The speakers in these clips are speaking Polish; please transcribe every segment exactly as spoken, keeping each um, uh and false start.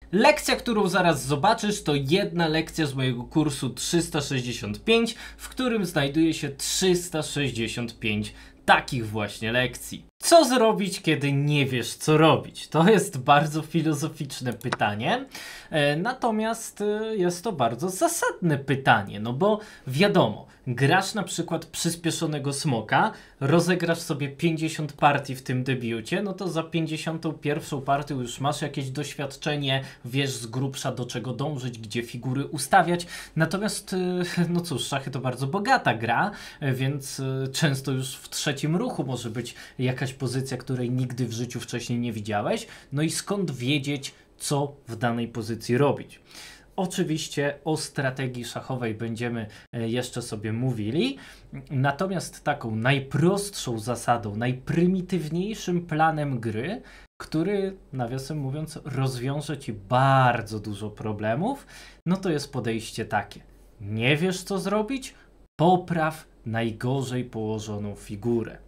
Lekcja, którą zaraz zobaczysz, to jedna lekcja z mojego kursu trzysta sześćdziesiąt pięć, w którym znajduje się trzysta sześćdziesiąt pięć takich właśnie lekcji. Co zrobić, kiedy nie wiesz, co robić? To jest bardzo filozoficzne pytanie, e, natomiast e, jest to bardzo zasadne pytanie, no bo wiadomo, grasz na przykład przyspieszonego smoka, rozegrasz sobie pięćdziesiąt partii w tym debiucie, no to za pięćdziesiątą pierwszą partią już masz jakieś doświadczenie, wiesz z grubsza do czego dążyć, gdzie figury ustawiać, natomiast e, no cóż, szachy to bardzo bogata gra, e, więc e, często już w trzecim ruchu może być jakaś pozycja, której nigdy w życiu wcześniej nie widziałeś, no i skąd wiedzieć, co w danej pozycji robić. Oczywiście o strategii szachowej będziemy jeszcze sobie mówili, natomiast taką najprostszą zasadą, najprymitywniejszym planem gry, który, nawiasem mówiąc, rozwiąże Ci bardzo dużo problemów, no to jest podejście takie. Nie wiesz, co zrobić? Popraw najgorzej położoną figurę.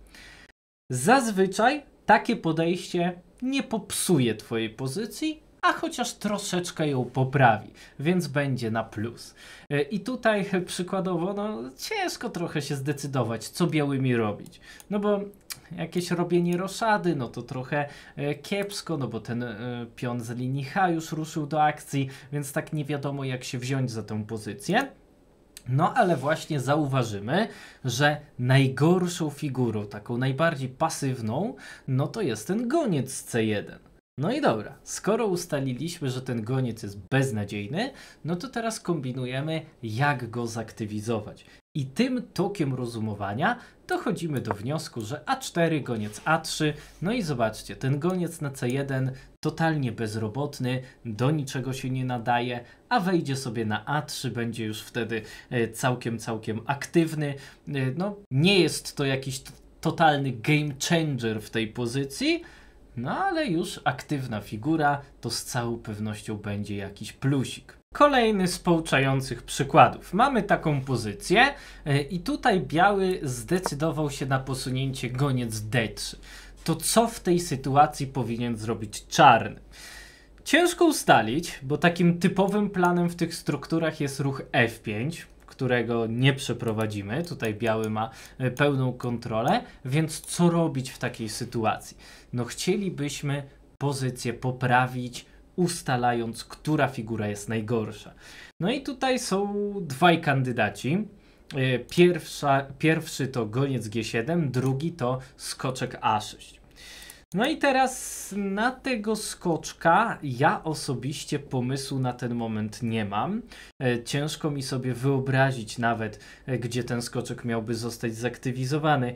Zazwyczaj takie podejście nie popsuje Twojej pozycji, a chociaż troszeczkę ją poprawi, więc będzie na plus. I tutaj przykładowo, no ciężko trochę się zdecydować, co białymi robić. No bo jakieś robienie roszady, no to trochę kiepsko, no bo ten pion z linii H już ruszył do akcji, więc tak nie wiadomo, jak się wziąć za tę pozycję. No ale właśnie zauważymy, że najgorszą figurą, taką najbardziej pasywną, no to jest ten goniec z C jeden. No i dobra, skoro ustaliliśmy, że ten goniec jest beznadziejny, no to teraz kombinujemy, jak go zaktywizować. I tym tokiem rozumowania dochodzimy do wniosku, że A cztery, goniec A trzy, no i zobaczcie, ten goniec na C jeden totalnie bezrobotny, do niczego się nie nadaje, a wejdzie sobie na A trzy, będzie już wtedy całkiem, całkiem aktywny. No, nie jest to jakiś totalny game changer w tej pozycji, no ale już aktywna figura to z całą pewnością będzie jakiś plusik. Kolejny z pouczających przykładów. Mamy taką pozycję yy, i tutaj biały zdecydował się na posunięcie goniec D trzy. To co w tej sytuacji powinien zrobić czarny? Ciężko ustalić, bo takim typowym planem w tych strukturach jest ruch F pięć, którego nie przeprowadzimy. Tutaj biały ma pełną kontrolę, więc co robić w takiej sytuacji? No chcielibyśmy pozycję poprawić, ustalając, która figura jest najgorsza. No i tutaj są dwaj kandydaci. Pierwsza, pierwszy to goniec G siedem, drugi to skoczek A sześć. No i teraz na tego skoczka ja osobiście pomysłu na ten moment nie mam. Ciężko mi sobie wyobrazić nawet, gdzie ten skoczek miałby zostać zaktywizowany.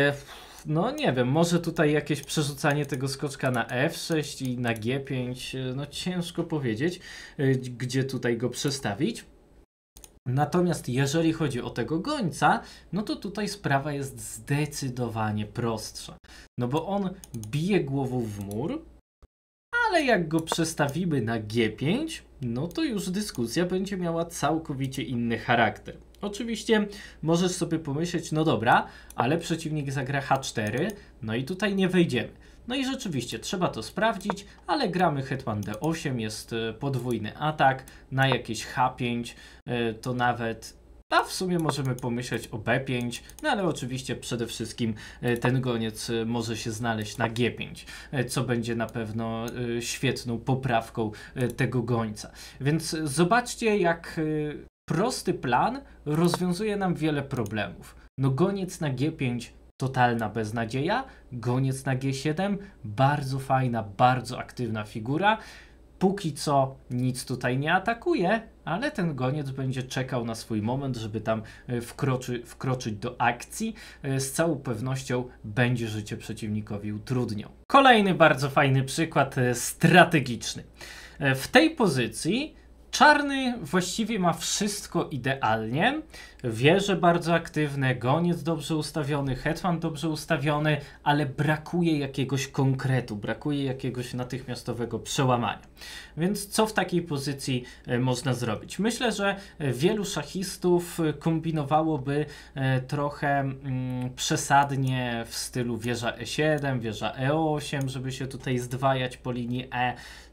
No nie wiem, może tutaj jakieś przerzucanie tego skoczka na F sześć i na G pięć, no ciężko powiedzieć, gdzie tutaj go przestawić. Natomiast jeżeli chodzi o tego gońca, no to tutaj sprawa jest zdecydowanie prostsza. No bo on bije głową w mur, ale jak go przestawimy na G pięć, no to już dyskusja będzie miała całkowicie inny charakter. Oczywiście możesz sobie pomyśleć, no dobra, ale przeciwnik zagra H cztery, no i tutaj nie wejdziemy. No i rzeczywiście trzeba to sprawdzić, ale gramy hetman D osiem, jest podwójny atak, na jakieś H pięć, to nawet, a w sumie możemy pomyśleć o B pięć, no ale oczywiście przede wszystkim ten goniec może się znaleźć na G pięć, co będzie na pewno świetną poprawką tego gońca. Więc zobaczcie, jak prosty plan rozwiązuje nam wiele problemów. No goniec na G pięć totalna beznadzieja, goniec na G siedem, bardzo fajna, bardzo aktywna figura. Póki co nic tutaj nie atakuje, ale ten goniec będzie czekał na swój moment, żeby tam wkroczy, wkroczyć do akcji. Z całą pewnością będzie życie przeciwnikowi utrudniał. Kolejny bardzo fajny przykład strategiczny. W tej pozycji czarny właściwie ma wszystko idealnie. Wieże bardzo aktywne, goniec dobrze ustawiony, hetman dobrze ustawiony, ale brakuje jakiegoś konkretu, brakuje jakiegoś natychmiastowego przełamania. Więc co w takiej pozycji e, można zrobić? Myślę, że wielu szachistów kombinowałoby e, trochę mm, przesadnie w stylu wieża E siedem, wieża E osiem, żeby się tutaj zdwajać po linii E.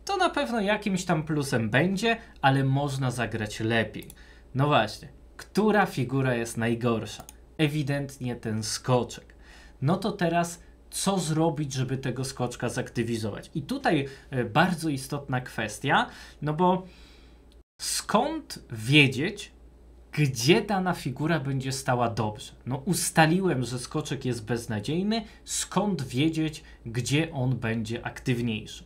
to na pewno jakimś tam plusem będzie, ale można zagrać lepiej. No właśnie, która figura jest najgorsza? Ewidentnie ten skoczek. No to teraz co zrobić, żeby tego skoczka zaktywizować? I tutaj e, bardzo istotna kwestia, no bo skąd wiedzieć, gdzie dana figura będzie stała dobrze? No ustaliłem, że skoczek jest beznadziejny, skąd wiedzieć, gdzie on będzie aktywniejszy?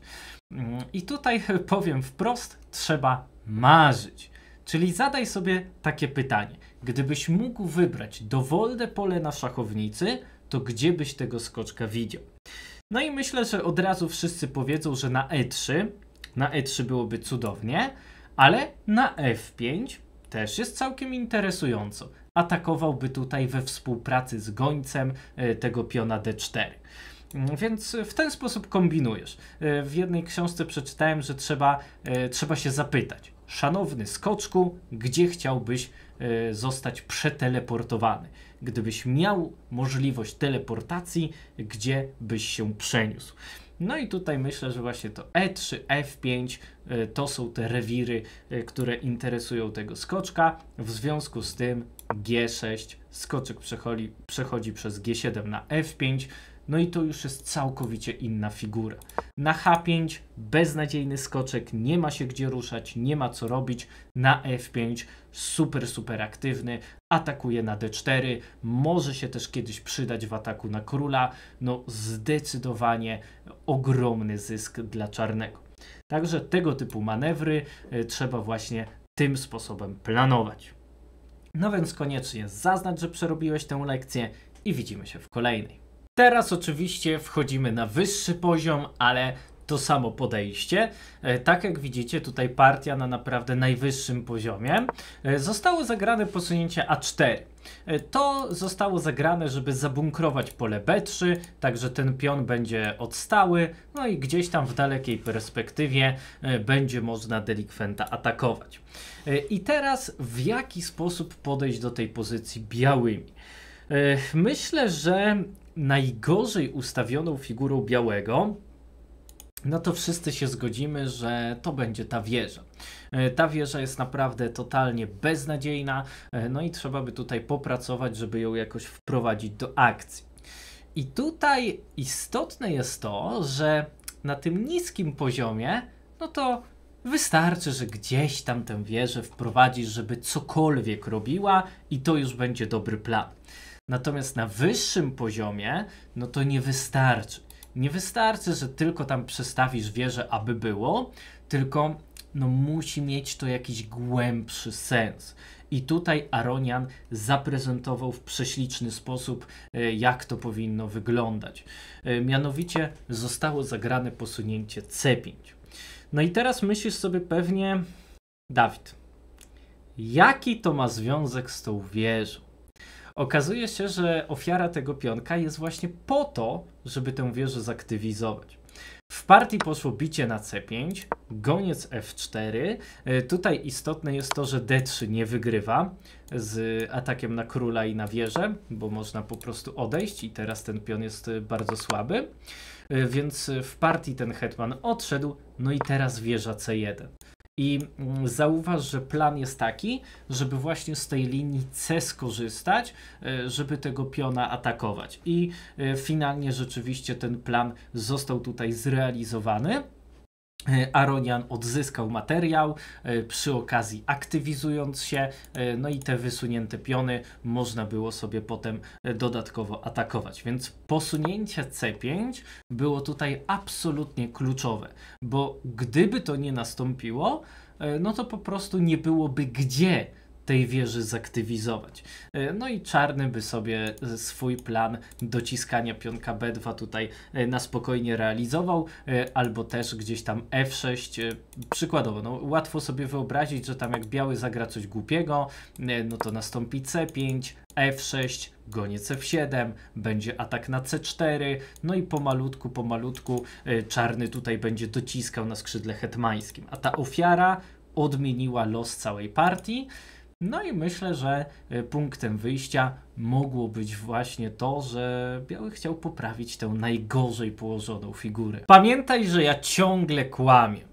I tutaj powiem wprost, trzeba marzyć. Czyli zadaj sobie takie pytanie. Gdybyś mógł wybrać dowolne pole na szachownicy, to gdzie byś tego skoczka widział? No i myślę, że od razu wszyscy powiedzą, że na e trzy, na e trzy byłoby cudownie, ale na f pięć też jest całkiem interesująco. Atakowałby tutaj we współpracy z gońcem tego piona d cztery. Więc w ten sposób kombinujesz. W jednej książce przeczytałem, że trzeba, trzeba się zapytać. Szanowny skoczku, gdzie chciałbyś zostać przeteleportowany? Gdybyś miał możliwość teleportacji, gdzie byś się przeniósł? No i tutaj myślę, że właśnie to e trzy, f pięć to są te rewiry, które interesują tego skoczka. W związku z tym g sześć, skoczek przechodzi, przechodzi przez g siedem na f pięć, no i to już jest całkowicie inna figura. Na h pięć beznadziejny skoczek, nie ma się gdzie ruszać, nie ma co robić. Na f pięć super, super aktywny, atakuje na d cztery, może się też kiedyś przydać w ataku na króla. No zdecydowanie ogromny zysk dla czarnego. Także tego typu manewry y, trzeba właśnie tym sposobem planować. No więc koniecznie zaznacz, że przerobiłeś tę lekcję i widzimy się w kolejnej. Teraz oczywiście wchodzimy na wyższy poziom, ale to samo podejście. E, tak jak widzicie, tutaj partia na naprawdę najwyższym poziomie. E, zostało zagrane posunięcie a cztery. E, to zostało zagrane, żeby zabunkrować pole b trzy, także ten pion będzie odstały, no i gdzieś tam w dalekiej perspektywie e, będzie można delikwenta atakować. E, I teraz w jaki sposób podejść do tej pozycji białymi? E, myślę, że najgorzej ustawioną figurą białego, no to wszyscy się zgodzimy, że to będzie ta wieża. Ta wieża jest naprawdę totalnie beznadziejna, no i trzeba by tutaj popracować, żeby ją jakoś wprowadzić do akcji. I tutaj istotne jest to, że na tym niskim poziomie, no to wystarczy, że gdzieś tam tę wieżę wprowadzisz, żeby cokolwiek robiła i to już będzie dobry plan. Natomiast na wyższym poziomie, no to nie wystarczy. Nie wystarczy, że tylko tam przestawisz wieżę, aby było, tylko no musi mieć to jakiś głębszy sens. I tutaj Aronian zaprezentował w prześliczny sposób, jak to powinno wyglądać. Mianowicie zostało zagrane posunięcie c pięć. No i teraz myślisz sobie pewnie, Dawid, jaki to ma związek z tą wieżą? Okazuje się, że ofiara tego pionka jest właśnie po to, żeby tę wieżę zaktywizować. W partii poszło bicie na c pięć, goniec f cztery. Tutaj istotne jest to, że d trzy nie wygrywa z atakiem na króla i na wieżę, bo można po prostu odejść i teraz ten pion jest bardzo słaby. Więc w partii ten hetman odszedł, no i teraz wieża c jeden. I zauważ, że plan jest taki, żeby właśnie z tej linii C skorzystać, żeby tego piona atakować. I finalnie rzeczywiście ten plan został tutaj zrealizowany. Aronian odzyskał materiał, przy okazji aktywizując się, no i te wysunięte piony można było sobie potem dodatkowo atakować. Więc posunięcie c pięć było tutaj absolutnie kluczowe, bo gdyby to nie nastąpiło, no to po prostu nie byłoby gdzie tej wieży zaktywizować. No i czarny by sobie swój plan dociskania pionka b dwa tutaj na spokojnie realizował, albo też gdzieś tam f sześć, przykładowo, no łatwo sobie wyobrazić, że tam jak biały zagra coś głupiego, no to nastąpi c pięć, f sześć, goniec f siedem, będzie atak na c cztery, no i pomalutku, pomalutku czarny tutaj będzie dociskał na skrzydle hetmańskim, a ta ofiara odmieniła los całej partii. No i myślę, że punktem wyjścia mogło być właśnie to, że biały chciał poprawić tę najgorzej położoną figurę. Pamiętaj, że ja ciągle kłamię.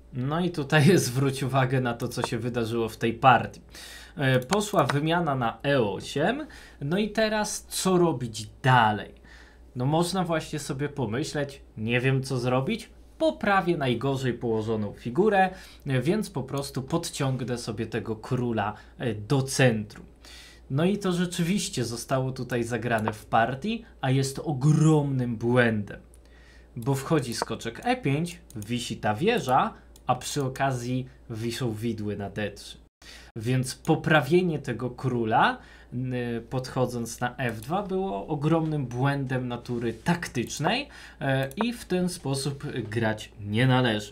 No i tutaj zwróć uwagę na to, co się wydarzyło w tej partii. E, Poszła wymiana na e osiem, no i teraz co robić dalej? No można właśnie sobie pomyśleć, nie wiem co zrobić, poprawię najgorzej położoną figurę, e, więc po prostu podciągnę sobie tego króla e, do centrum. No i to rzeczywiście zostało tutaj zagrane w partii, a jest ogromnym błędem. Bo wchodzi skoczek e pięć, wisi ta wieża, a przy okazji wiszą widły na d trzy. Więc poprawienie tego króla, yy, podchodząc na f dwa, było ogromnym błędem natury taktycznej yy, i w ten sposób grać nie należy.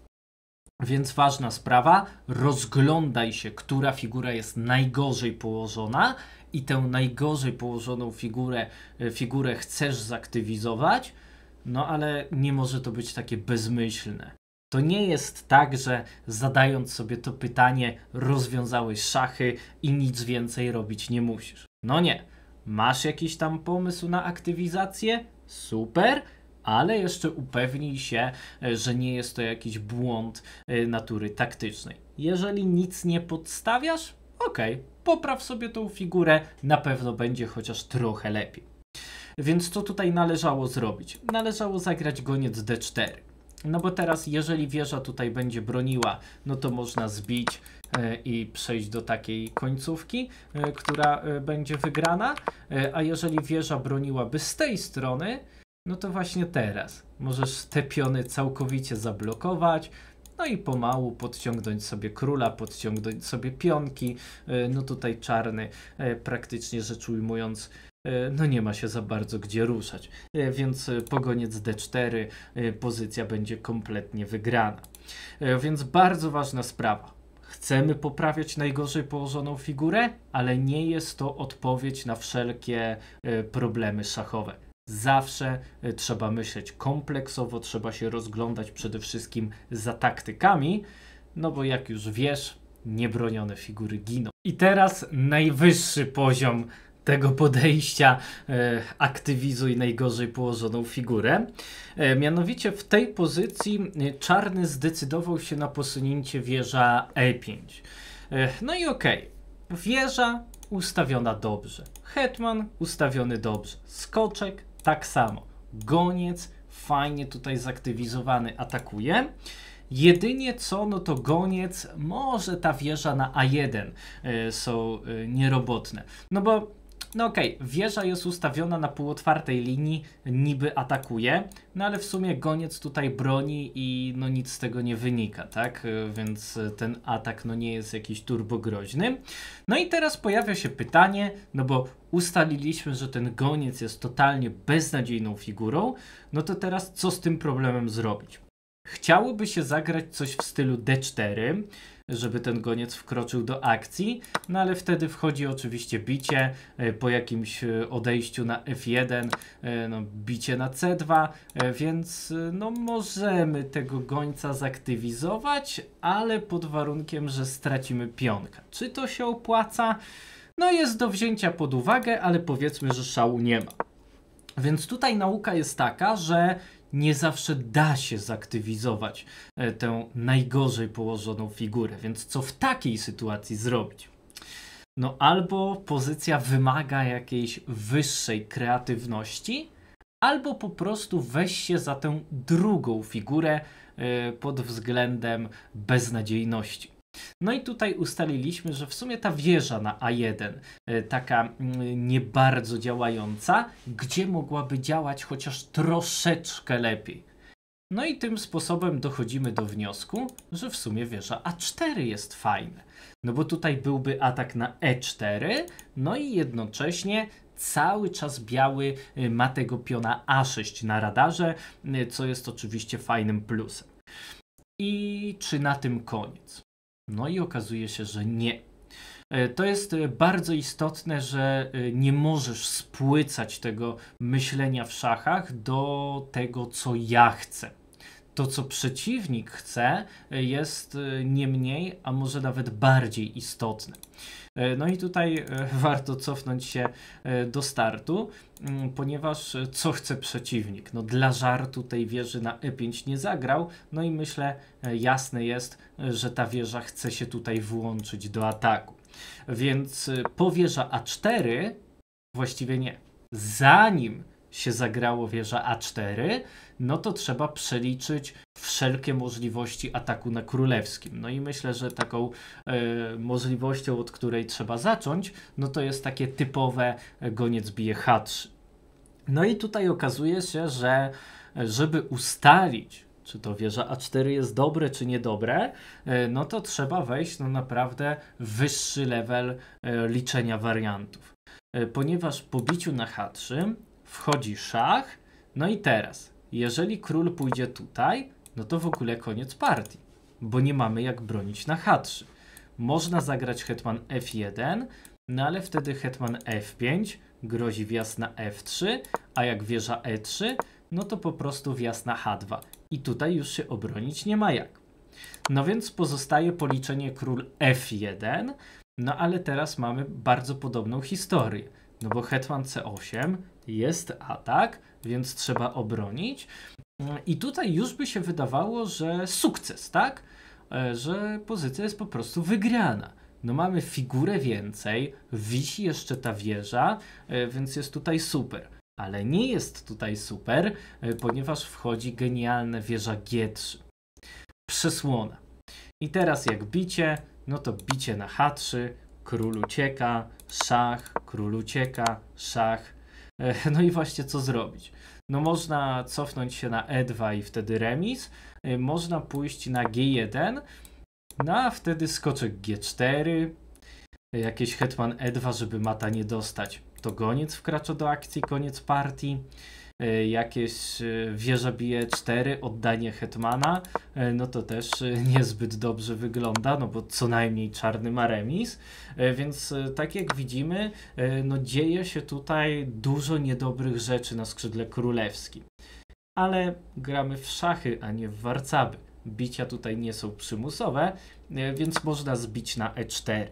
Więc ważna sprawa, rozglądaj się, która figura jest najgorzej położona i tę najgorzej położoną figurę, yy, figurę chcesz zaktywizować, no ale nie może to być takie bezmyślne. To nie jest tak, że zadając sobie to pytanie rozwiązałeś szachy i nic więcej robić nie musisz. No nie. Masz jakiś tam pomysł na aktywizację? Super, ale jeszcze upewnij się, że nie jest to jakiś błąd natury taktycznej. Jeżeli nic nie podstawiasz, okej, popraw sobie tą figurę, na pewno będzie chociaż trochę lepiej. Więc co tutaj należało zrobić? Należało zagrać goniec d cztery. No bo teraz jeżeli wieża tutaj będzie broniła, no to można zbić e, i przejść do takiej końcówki, e, która e, będzie wygrana, e, a jeżeli wieża broniłaby z tej strony, no to właśnie teraz możesz te piony całkowicie zablokować, no i pomału podciągnąć sobie króla, podciągnąć sobie pionki, e, no tutaj czarny e, praktycznie rzecz ujmując no nie ma się za bardzo gdzie ruszać, więc po goniec d cztery pozycja będzie kompletnie wygrana. Więc bardzo ważna sprawa. Chcemy poprawiać najgorzej położoną figurę, ale nie jest to odpowiedź na wszelkie problemy szachowe. Zawsze trzeba myśleć kompleksowo, trzeba się rozglądać przede wszystkim za taktykami, no bo jak już wiesz, niebronione figury giną. I teraz najwyższy poziom tego podejścia e, aktywizuj najgorzej położoną figurę. E, mianowicie w tej pozycji e, czarny zdecydował się na posunięcie wieża e pięć. E, no i okej, okay. Wieża ustawiona dobrze, hetman ustawiony dobrze, skoczek tak samo, goniec fajnie tutaj zaktywizowany atakuje. Jedynie co, no to goniec, może ta wieża na a jeden y, są y, nierobotne. No bo no okej, okay, wieża jest ustawiona na półotwartej linii, niby atakuje, no ale w sumie goniec tutaj broni i no nic z tego nie wynika, tak? Więc ten atak no nie jest jakiś turbogroźny. No i teraz pojawia się pytanie, no bo ustaliliśmy, że ten goniec jest totalnie beznadziejną figurą, no to teraz co z tym problemem zrobić? Chciałoby się zagrać coś w stylu d cztery, żeby ten goniec wkroczył do akcji, no ale wtedy wchodzi oczywiście bicie, po jakimś odejściu na f jeden, no bicie na c dwa, więc no możemy tego gońca zaktywizować, ale pod warunkiem, że stracimy pionka. Czy to się opłaca? No jest do wzięcia pod uwagę, ale powiedzmy, że szału nie ma. Więc tutaj nauka jest taka, że nie zawsze da się zaktywizować e, tę najgorzej położoną figurę, więc co w takiej sytuacji zrobić? No albo pozycja wymaga jakiejś wyższej kreatywności, albo po prostu weź się za tę drugą figurę e, pod względem beznadziejności. No i tutaj ustaliliśmy, że w sumie ta wieża na a jeden, taka nie bardzo działająca, gdzie mogłaby działać chociaż troszeczkę lepiej. No i tym sposobem dochodzimy do wniosku, że w sumie wieża a cztery jest fajna. No bo tutaj byłby atak na e cztery, no i jednocześnie cały czas biały ma tego piona a sześć na radarze, co jest oczywiście fajnym plusem. I czy na tym koniec? No i okazuje się, że nie. To jest bardzo istotne, że nie możesz spłycać tego myślenia w szachach do tego, co ja chcę. To, co przeciwnik chce, jest nie mniej, a może nawet bardziej istotne. No i tutaj warto cofnąć się do startu, ponieważ co chce przeciwnik? No dla żartu tej wieży na e pięć nie zagrał, no i myślę jasne jest, że ta wieża chce się tutaj włączyć do ataku. Więc po wieża a cztery, właściwie nie, zanim się zagrało wieża a cztery, no to trzeba przeliczyć wszelkie możliwości ataku na królewskim. No i myślę, że taką e, możliwością, od której trzeba zacząć, no to jest takie typowe goniec bije ha trzy. No i tutaj okazuje się, że żeby ustalić, czy to wieża a cztery jest dobre, czy niedobre, e, no to trzeba wejść no naprawdę wyższy level e, liczenia wariantów. E, ponieważ po biciu na ha trzy wchodzi szach, no i teraz, jeżeli król pójdzie tutaj, no to w ogóle koniec partii, bo nie mamy jak bronić na ha trzy. Można zagrać hetman ef jeden, no ale wtedy hetman ef pięć, grozi wjazd na ef trzy, a jak wieża e trzy, no to po prostu wjazd na ha dwa. I tutaj już się obronić nie ma jak. No więc pozostaje policzenie król ef jeden, no ale teraz mamy bardzo podobną historię. No bo hetman ce osiem jest atak, więc trzeba obronić. I tutaj już by się wydawało, że sukces, tak? Że pozycja jest po prostu wygrana. No mamy figurę więcej, wisi jeszcze ta wieża, więc jest tutaj super. Ale nie jest tutaj super, ponieważ wchodzi genialna wieża gie trzy. Przesłona. I teraz jak bicie, no to bicie na ha trzy, król ucieka, szach, król ucieka, szach. No i właśnie co zrobić? No można cofnąć się na e dwa i wtedy remis. Można pójść na gie jeden, no a wtedy skoczek gie cztery. Jakieś hetman e dwa, żeby mata nie dostać. To goniec wkracza do akcji, koniec partii. Jakieś wieża bije cztery, oddanie hetmana, no to też niezbyt dobrze wygląda, no bo co najmniej czarny ma remis, więc tak jak widzimy, no dzieje się tutaj dużo niedobrych rzeczy na skrzydle królewskim. Ale gramy w szachy, a nie w warcaby. Bicia tutaj nie są przymusowe, więc można zbić na e cztery.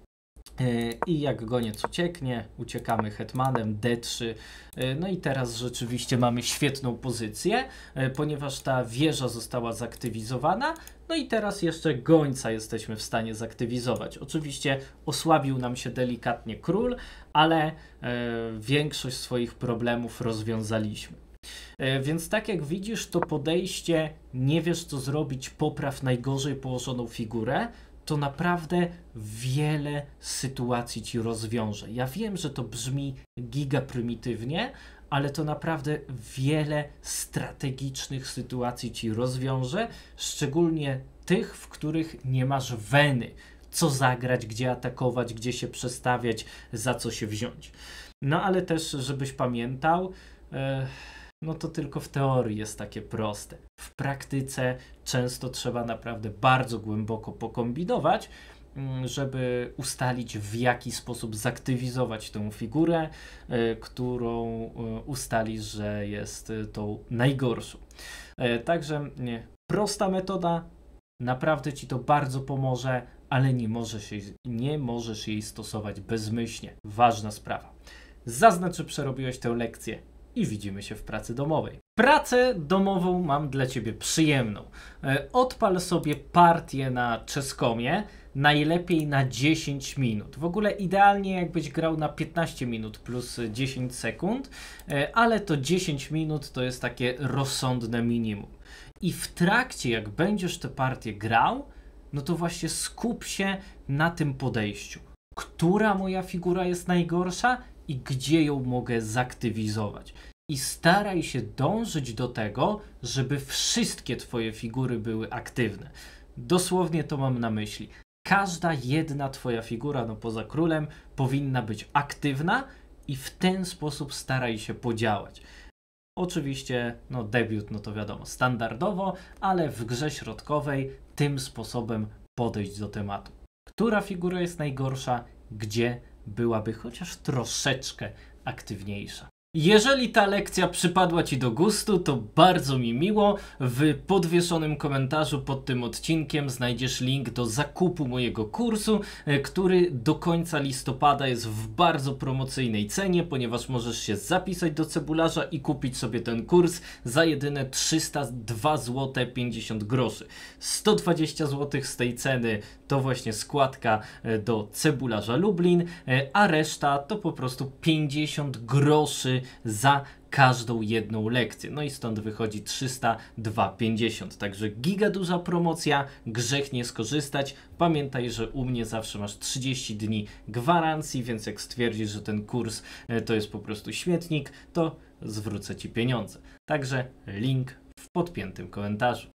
I jak goniec ucieknie, uciekamy hetmanem de trzy. No i teraz rzeczywiście mamy świetną pozycję, ponieważ ta wieża została zaktywizowana. No i teraz jeszcze gońca jesteśmy w stanie zaktywizować. Oczywiście osłabił nam się delikatnie król, ale e, większość swoich problemów rozwiązaliśmy. E, więc tak jak widzisz, to podejście nie wiesz co zrobić, popraw najgorzej położoną figurę, to naprawdę wiele sytuacji ci rozwiąże. Ja wiem, że to brzmi giga prymitywnie, ale to naprawdę wiele strategicznych sytuacji ci rozwiąże, szczególnie tych, w których nie masz weny, co zagrać, gdzie atakować, gdzie się przestawiać, za co się wziąć. No ale też, żebyś pamiętał, e, no to tylko w teorii jest takie proste. W praktyce często trzeba naprawdę bardzo głęboko pokombinować, żeby ustalić, w jaki sposób zaktywizować tę figurę, którą ustalisz, że jest tą najgorszą. Także nie, prosta metoda, naprawdę ci to bardzo pomoże, ale nie możesz jej, nie możesz jej stosować bezmyślnie. Ważna sprawa. Zaznacz, że przerobiłeś tę lekcję i widzimy się w pracy domowej. Pracę domową mam dla Ciebie przyjemną. Odpal sobie partię na Chesscomie, najlepiej na dziesięć minut. W ogóle idealnie jakbyś grał na piętnaście minut plus dziesięć sekund, ale to dziesięć minut to jest takie rozsądne minimum. I w trakcie, jak będziesz tę partię grał, no to właśnie skup się na tym podejściu. Która moja figura jest najgorsza i gdzie ją mogę zaktywizować. I staraj się dążyć do tego, żeby wszystkie Twoje figury były aktywne. Dosłownie to mam na myśli. Każda jedna Twoja figura, no poza królem, powinna być aktywna i w ten sposób staraj się podziałać. Oczywiście, no debiut, no to wiadomo, standardowo, ale w grze środkowej tym sposobem podejść do tematu. Która figura jest najgorsza, gdzie byłaby chociaż troszeczkę aktywniejsza. Jeżeli ta lekcja przypadła Ci do gustu, to bardzo mi miło. W podwieszonym komentarzu pod tym odcinkiem znajdziesz link do zakupu mojego kursu, który do końca listopada jest w bardzo promocyjnej cenie, ponieważ możesz się zapisać do Cebularza i kupić sobie ten kurs za jedyne trzysta dwa złote pięćdziesiąt groszy. sto dwadzieścia złotych z tej ceny to właśnie składka do Cebularza Lublin, a reszta to po prostu pięćdziesiąt groszy za każdą jedną lekcję. No i stąd wychodzi trzysta dwa pięćdziesiąt. Także giga duża promocja, grzech nie skorzystać. Pamiętaj, że u mnie zawsze masz trzydzieści dni gwarancji, więc jak stwierdzisz, że ten kurs to jest po prostu śmietnik, to zwrócę Ci pieniądze. Także link w podpiętym komentarzu.